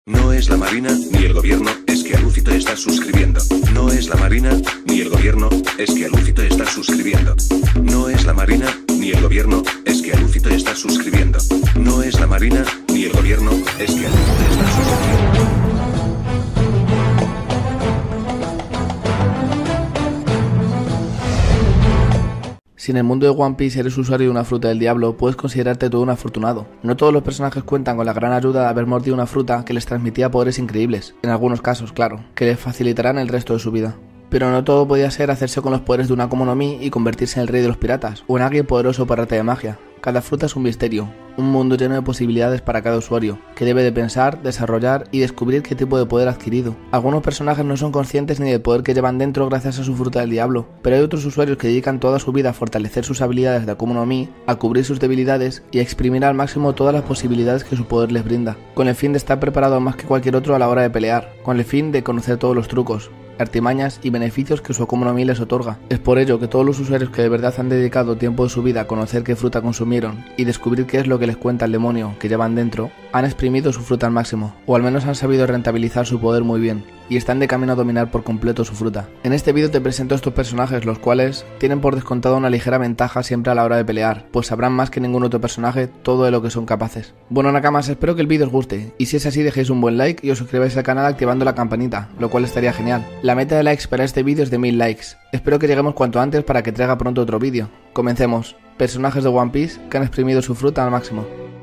No es la Marina, ni el gobierno, es que a Luffy te estás suscribiendo. No es la Marina, ni el gobierno, es que a Luffy te estás suscribiendo. No es la Marina, ni el gobierno, es que a Luffy te estás suscribiendo. No es la Marina, ni el gobierno, es que a Luffy te estás suscribiendo. Si en el mundo de One Piece eres usuario de una fruta del diablo, puedes considerarte todo un afortunado. No todos los personajes cuentan con la gran ayuda de haber mordido una fruta que les transmitía poderes increíbles, en algunos casos, claro, que les facilitarán el resto de su vida. Pero no todo podía ser hacerse con los poderes de una Akuma no Mi y convertirse en el rey de los piratas, o en alguien poderoso para arte de magia. Cada fruta es un misterio, un mundo lleno de posibilidades para cada usuario, que debe de pensar, desarrollar y descubrir qué tipo de poder ha adquirido. Algunos personajes no son conscientes ni del poder que llevan dentro gracias a su fruta del diablo, pero hay otros usuarios que dedican toda su vida a fortalecer sus habilidades de Akuma no Mi, a cubrir sus debilidades y a exprimir al máximo todas las posibilidades que su poder les brinda, con el fin de estar preparado más que cualquier otro a la hora de pelear, con el fin de conocer todos los trucos, artimañas y beneficios que su Akuma no Mi les otorga. Es por ello que todos los usuarios que de verdad han dedicado tiempo de su vida a conocer qué fruta consumieron y descubrir qué es lo que les cuenta el demonio que llevan dentro, han exprimido su fruta al máximo, o al menos han sabido rentabilizar su poder muy bien, y están de camino a dominar por completo su fruta. En este vídeo te presento estos personajes, los cuales tienen por descontado una ligera ventaja siempre a la hora de pelear, pues sabrán más que ningún otro personaje todo de lo que son capaces. Bueno Nakamas, espero que el vídeo os guste, y si es así dejéis un buen like y os suscribáis al canal activando la campanita, lo cual estaría genial. La meta de likes para este vídeo es de 1000 likes, espero que lleguemos cuanto antes para que traiga pronto otro vídeo. Comencemos. Personajes de One Piece que han exprimido su fruta al máximo.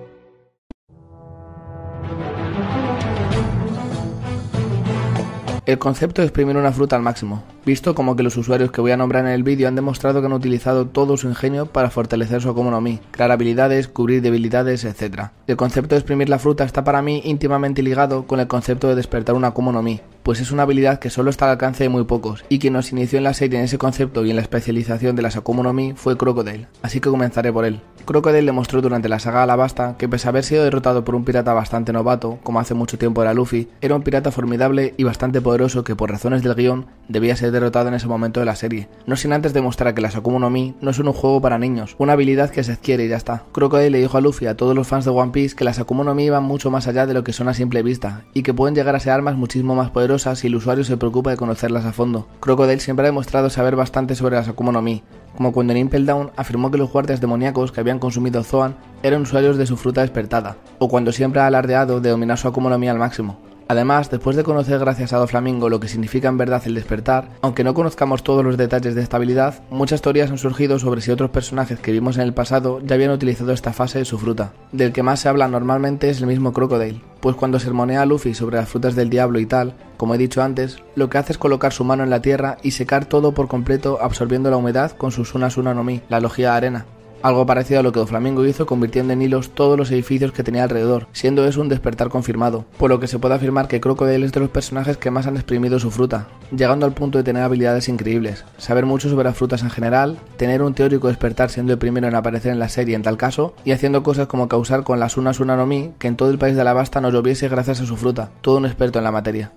El concepto de exprimir una fruta al máximo, visto como que los usuarios que voy a nombrar en el vídeo han demostrado que han utilizado todo su ingenio para fortalecer su Akuma no Mi, crear habilidades, cubrir debilidades, etc. El concepto de exprimir la fruta está para mí íntimamente ligado con el concepto de despertar una Akuma no Mi, pues es una habilidad que solo está al alcance de muy pocos, y quien nos inició en la serie en ese concepto y en la especialización de las Akuma no Mi fue Crocodile, así que comenzaré por él. Crocodile demostró durante la saga Alabasta que pese a haber sido derrotado por un pirata bastante novato, como hace mucho tiempo era Luffy, era un pirata formidable y bastante poderoso que por razones del guión debía ser derrotado en ese momento de la serie, no sin antes demostrar que las Akuma no Mi no son un juego para niños, una habilidad que se adquiere y ya está. Crocodile le dijo a Luffy y a todos los fans de One Piece que las Akuma no Mi iban mucho más allá de lo que son a simple vista, y que pueden llegar a ser armas muchísimo más poderosas si el usuario se preocupa de conocerlas a fondo. Crocodile siempre ha demostrado saber bastante sobre las Akuma no Mi, como cuando en Impel Down afirmó que los guardias demoníacos que habían consumido Zoan eran usuarios de su fruta despertada, o cuando siempre ha alardeado de dominar su Akuma no Mi al máximo. Además, después de conocer gracias a Doflamingo lo que significa en verdad el despertar, aunque no conozcamos todos los detalles de esta habilidad, muchas teorías han surgido sobre si otros personajes que vimos en el pasado ya habían utilizado esta fase de su fruta. Del que más se habla normalmente es el mismo Crocodile, pues cuando sermonea a Luffy sobre las frutas del diablo y tal, como he dicho antes, lo que hace es colocar su mano en la tierra y secar todo por completo absorbiendo la humedad con su Suna Suna no Mi, la logia de arena. Algo parecido a lo que Doflamingo hizo convirtiendo en hilos todos los edificios que tenía alrededor, siendo eso un despertar confirmado, por lo que se puede afirmar que Crocodile es de los personajes que más han exprimido su fruta, llegando al punto de tener habilidades increíbles, saber mucho sobre las frutas en general, tener un teórico despertar siendo el primero en aparecer en la serie en tal caso, y haciendo cosas como causar con la Suna Suna no Mi que en todo el país de Alabasta no lloviese gracias a su fruta, todo un experto en la materia.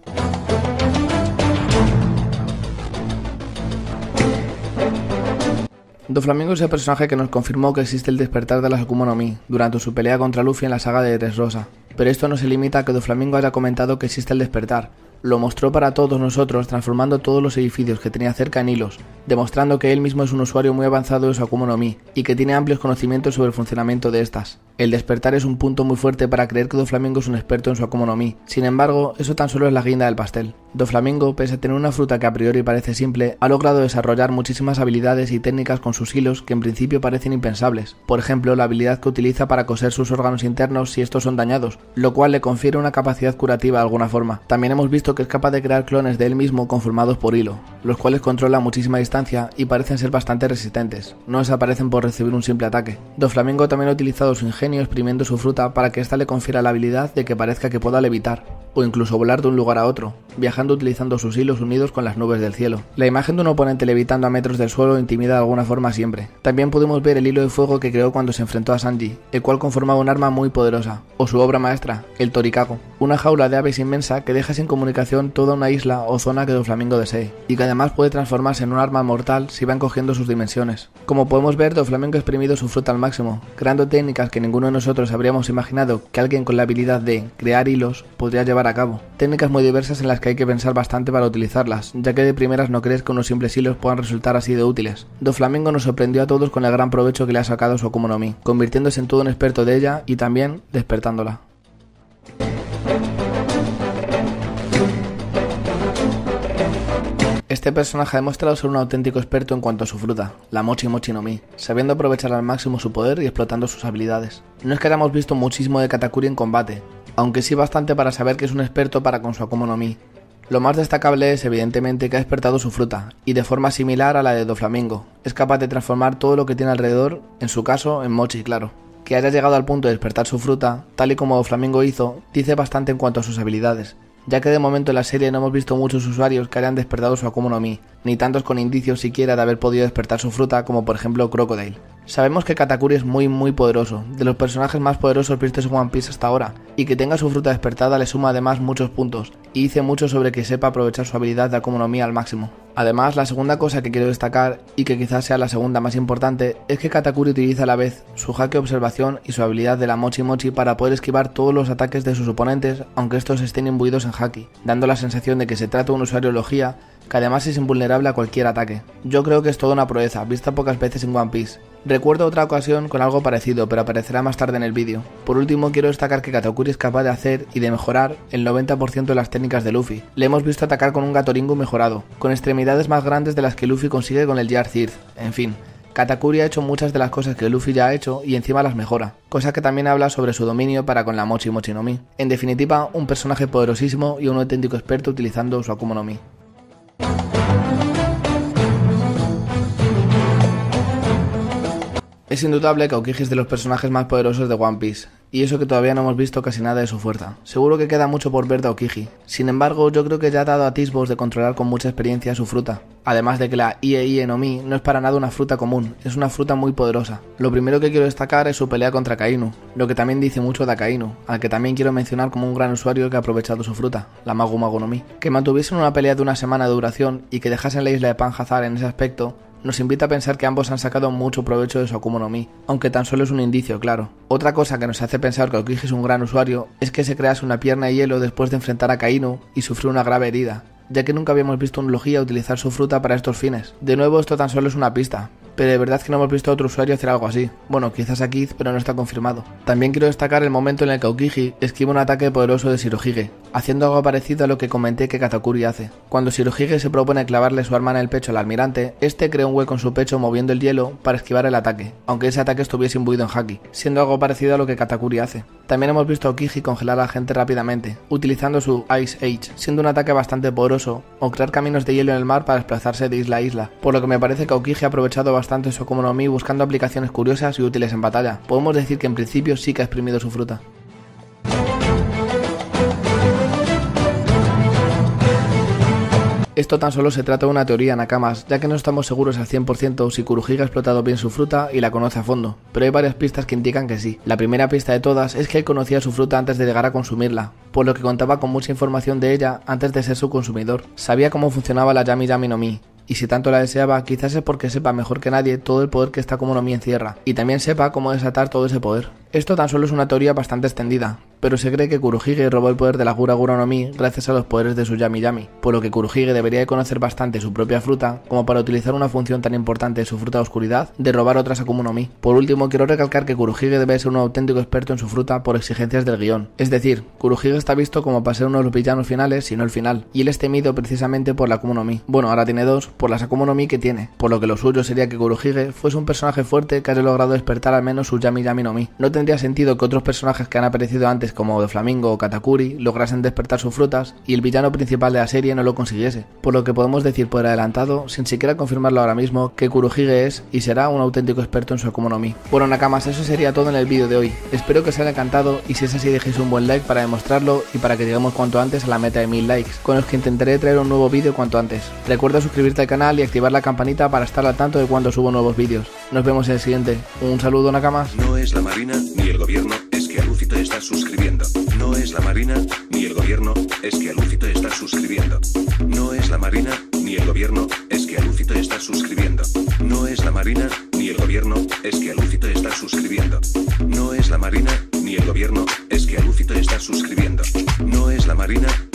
Doflamingo es el personaje que nos confirmó que existe el despertar de las Akuma no Mi durante su pelea contra Luffy en la saga de Dressrosa, pero esto no se limita a que Doflamingo haya comentado que existe el despertar, lo mostró para todos nosotros transformando todos los edificios que tenía cerca en hilos, demostrando que él mismo es un usuario muy avanzado de su Akuma no Mi y que tiene amplios conocimientos sobre el funcionamiento de estas. El despertar es un punto muy fuerte para creer que Doflamingo es un experto en su Akuma no Mi, sin embargo, eso tan solo es la guinda del pastel. Doflamingo, pese a tener una fruta que a priori parece simple, ha logrado desarrollar muchísimas habilidades y técnicas con sus hilos que en principio parecen impensables. Por ejemplo, la habilidad que utiliza para coser sus órganos internos si estos son dañados, lo cual le confiere una capacidad curativa de alguna forma. También hemos visto que es capaz de crear clones de él mismo conformados por hilo, los cuales controlan muchísima distancia y parecen ser bastante resistentes, no desaparecen por recibir un simple ataque. Doflamingo también ha utilizado su ingenio exprimiendo su fruta para que ésta le confiera la habilidad de que parezca que pueda levitar, o incluso volar de un lugar a otro, viajando utilizando sus hilos unidos con las nubes del cielo. La imagen de un oponente levitando a metros del suelo intimida de alguna forma siempre. También pudimos ver el hilo de fuego que creó cuando se enfrentó a Sanji, el cual conformaba un arma muy poderosa, o su obra maestra, el Torikago, una jaula de aves inmensa que deja sin comunicación toda una isla o zona que Doflamingo desee, y que además puede transformarse en un arma mortal si va encogiendo sus dimensiones. Como podemos ver, Doflamingo ha exprimido su fruta al máximo, creando técnicas que ninguno de nosotros habríamos imaginado que alguien con la habilidad de crear hilos podría llevar llevar a cabo. Técnicas muy diversas en las que hay que pensar bastante para utilizarlas, ya que de primeras no crees que unos simples hilos puedan resultar así de útiles. Doflamingo nos sorprendió a todos con el gran provecho que le ha sacado su Akuma no Mi, convirtiéndose en todo un experto de ella y también despertándola. Este personaje ha demostrado ser un auténtico experto en cuanto a su fruta, la Mochi Mochi no Mi, sabiendo aprovechar al máximo su poder y explotando sus habilidades. No es que hayamos visto muchísimo de Katakuri en combate, aunque sí bastante para saber que es un experto para con su Akuma no Mi. Lo más destacable es evidentemente que ha despertado su fruta, y de forma similar a la de Doflamingo, es capaz de transformar todo lo que tiene alrededor, en su caso en Mochi, claro. Que haya llegado al punto de despertar su fruta, tal y como Doflamingo hizo, dice bastante en cuanto a sus habilidades, ya que de momento en la serie no hemos visto muchos usuarios que hayan despertado su Akuma no Mi, ni tantos con indicios siquiera de haber podido despertar su fruta como por ejemplo Crocodile. Sabemos que Katakuri es muy poderoso, de los personajes más poderosos vistos en One Piece hasta ahora, y que tenga su fruta despertada le suma además muchos puntos, y dice mucho sobre que sepa aprovechar su habilidad de Akuma no Mi al máximo. Además, la segunda cosa que quiero destacar, y que quizás sea la segunda más importante, es que Katakuri utiliza a la vez su haki observación y su habilidad de la Mochi Mochi para poder esquivar todos los ataques de sus oponentes, aunque estos estén imbuidos en haki, dando la sensación de que se trata de un usuario de Logia que además es invulnerable a cualquier ataque. Yo creo que es toda una proeza, vista pocas veces en One Piece. Recuerdo otra ocasión con algo parecido, pero aparecerá más tarde en el vídeo. Por último, quiero destacar que Katakuri es capaz de hacer y de mejorar el 90% de las técnicas de Luffy. Le hemos visto atacar con un Gatoringu mejorado, con extremidades más grandes de las que Luffy consigue con el Jar Third, en fin. Katakuri ha hecho muchas de las cosas que Luffy ya ha hecho y encima las mejora, cosa que también habla sobre su dominio para con la Mochi Mochi no Mi. En definitiva, un personaje poderosísimo y un auténtico experto utilizando su Akuma no Mi. Es indudable que Aokiji es de los personajes más poderosos de One Piece, y eso que todavía no hemos visto casi nada de su fuerza. Seguro que queda mucho por ver de Aokiji. Sin embargo, yo creo que ya ha dado atisbos de controlar con mucha experiencia su fruta. Además de que la Ie no Mi no es para nada una fruta común, es una fruta muy poderosa. Lo primero que quiero destacar es su pelea contra Kainu, lo que también dice mucho de Akainu, al que también quiero mencionar como un gran usuario que ha aprovechado su fruta, la Magu Magu no Mi. Que mantuviesen una pelea de una semana de duración y que dejasen la isla de Panhazar en ese aspecto, nos invita a pensar que ambos han sacado mucho provecho de su Akuma no Mi, aunque tan solo es un indicio, claro. Otra cosa que nos hace pensar que Aokiji es un gran usuario es que se crease una pierna de hielo después de enfrentar a Kainu y sufrió una grave herida, ya que nunca habíamos visto un Logia utilizar su fruta para estos fines. De nuevo, esto tan solo es una pista, pero de verdad que no hemos visto a otro usuario hacer algo así. Bueno, quizás a Kid, pero no está confirmado. También quiero destacar el momento en el que Aokiji esquiva un ataque poderoso de Shirohige, haciendo algo parecido a lo que comenté que Katakuri hace. Cuando Shirohige se propone clavarle su arma en el pecho al almirante, este crea un hueco en su pecho moviendo el hielo para esquivar el ataque, aunque ese ataque estuviese imbuido en haki, siendo algo parecido a lo que Katakuri hace. También hemos visto a Aokiji congelar a la gente rápidamente, utilizando su Ice Age, siendo un ataque bastante poderoso, o crear caminos de hielo en el mar para desplazarse de isla a isla, por lo que me parece que Aokiji ha aprovechado bastante su Akuma no Mi buscando aplicaciones curiosas y útiles en batalla. Podemos decir que en principio sí que ha exprimido su fruta. Esto tan solo se trata de una teoría, Nakamas, ya que no estamos seguros al 100% si Kurohige ha explotado bien su fruta y la conoce a fondo, pero hay varias pistas que indican que sí. La primera pista de todas es que él conocía su fruta antes de llegar a consumirla, por lo que contaba con mucha información de ella antes de ser su consumidor. Sabía cómo funcionaba la Yami Yami no Mi, y si tanto la deseaba, quizás es porque sepa mejor que nadie todo el poder que esta Akuma no Mi encierra, y también sepa cómo desatar todo ese poder. Esto tan solo es una teoría bastante extendida, pero se cree que Kurohige robó el poder de la Gura Gura no Mi gracias a los poderes de su Yami Yami, por lo que Kurohige debería de conocer bastante su propia fruta como para utilizar una función tan importante de su fruta de oscuridad de robar otras Akuma no Mi. Por último, quiero recalcar que Kurohige debe ser un auténtico experto en su fruta por exigencias del guión, es decir, Kurohige está visto como para ser uno de los villanos finales, si no el final, y él es temido precisamente por la Akuma no Mi. Bueno, ahora tiene dos, por las Akuma no Mi que tiene, por lo que lo suyo sería que Kurohige fuese un personaje fuerte que haya logrado despertar al menos su Yami Yami no Mi. No tendría sentido que otros personajes que han aparecido antes como Doflamingo o Katakuri lograsen despertar sus frutas y el villano principal de la serie no lo consiguiese, por lo que podemos decir por adelantado, sin siquiera confirmarlo ahora mismo, que Kurohige es y será un auténtico experto en su Akuma no Mi. Bueno, Nakamas, eso sería todo en el vídeo de hoy. Espero que os haya encantado y si es así dejéis un buen like para demostrarlo y para que lleguemos cuanto antes a la meta de 1000 likes, con los que intentaré traer un nuevo vídeo cuanto antes. Recuerda suscribirte al canal y activar la campanita para estar al tanto de cuando subo nuevos vídeos. Nos vemos en el siguiente. Un saludo, Nakamas. No es la Marina ni el gobierno, es que a Luffy te estás suscribiendo. No es la Marina ni el gobierno, es que a Luffy te estás suscribiendo. No es la Marina ni el gobierno, es que a Luffy te estás suscribiendo. No es la Marina ni el gobierno, es que a Luffy te estás suscribiendo. No es la Marina ni el gobierno, es que a Lucy te estás suscribiendo. No es la Marina,